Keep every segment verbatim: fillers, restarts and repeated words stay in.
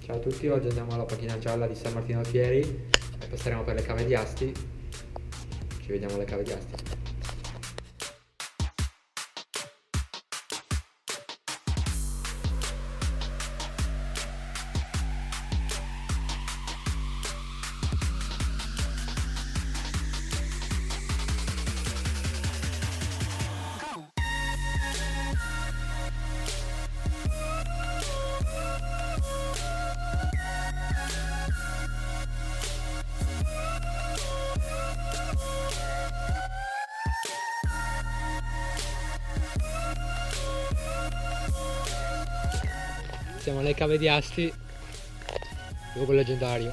Ciao a tutti, oggi andiamo alla panchina gialla di San Martino Alfieri e passeremo per le cave di Asti. Ci vediamo alle cave di Asti. Siamo alle cave di Asti, luogo leggendario.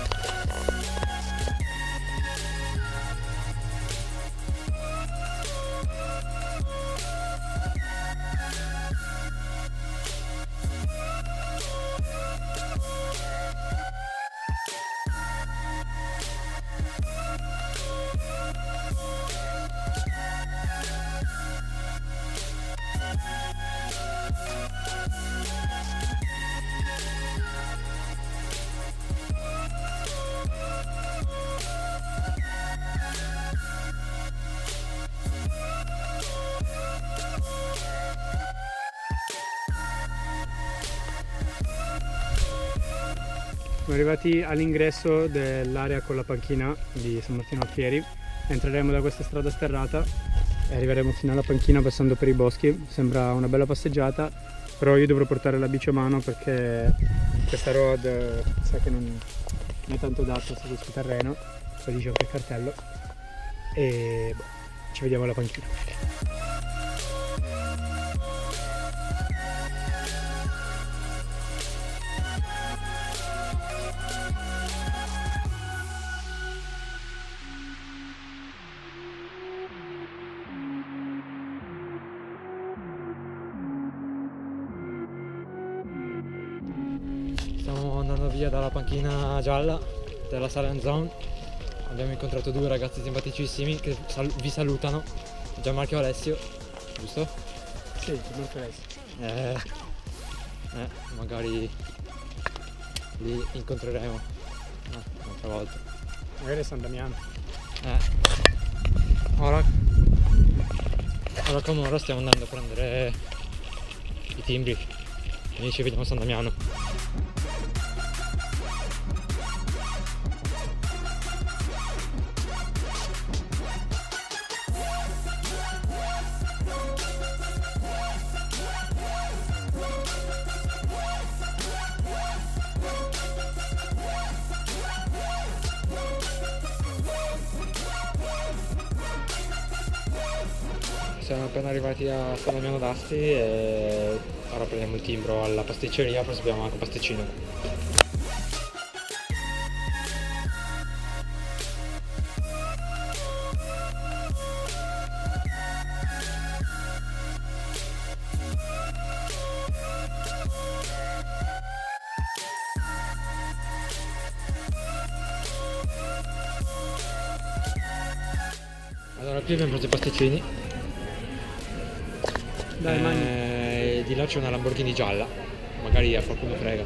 Siamo arrivati all'ingresso dell'area con la panchina di San Martino Alfieri. Entreremo da questa strada sterrata e arriveremo fino alla panchina passando per i boschi. Sembra una bella passeggiata, però io dovrò portare la bici a mano perché questa road sa che non è tanto adatta su questo terreno, lo dice anche il cartello. E boh, ci vediamo alla panchina. Stiamo andando via dalla panchina gialla della Silent Zone. Abbiamo incontrato due ragazzi simpaticissimi che sal vi salutano. Gianmarco e Alessio, giusto? Sì, Gianmarco e Alessio. Eh, eh, magari li incontreremo eh, un'altra volta. Magari a San Damiano. Eh. Ora, ora come ora stiamo andando a prendere i timbri. Quindi ci vediamo a San Damiano. Siamo appena arrivati a San Damiano d'Asti e ora prendiamo il timbro alla pasticceria, poi abbiamo anche un pasticcino. Allora qui abbiamo preso i pasticcini. Dai, eh, mangi. Di là c'è una Lamborghini gialla, magari a qualcuno frega.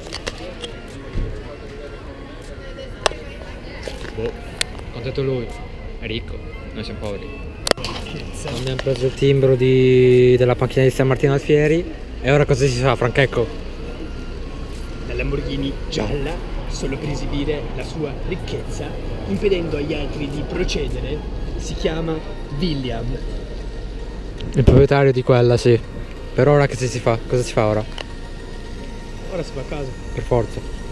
Boh, contento lui, è ricco, noi siamo poveri. Abbiamo preso il timbro di... della panchina di San Martino Alfieri e ora cosa si fa, Francesco? La Lamborghini gialla solo per esibire la sua ricchezza, impedendo agli altri di procedere, si chiama William. Il proprietario di quella, sì. Per ora che si fa? Cosa si fa ora? Ora si va a casa. Per forza.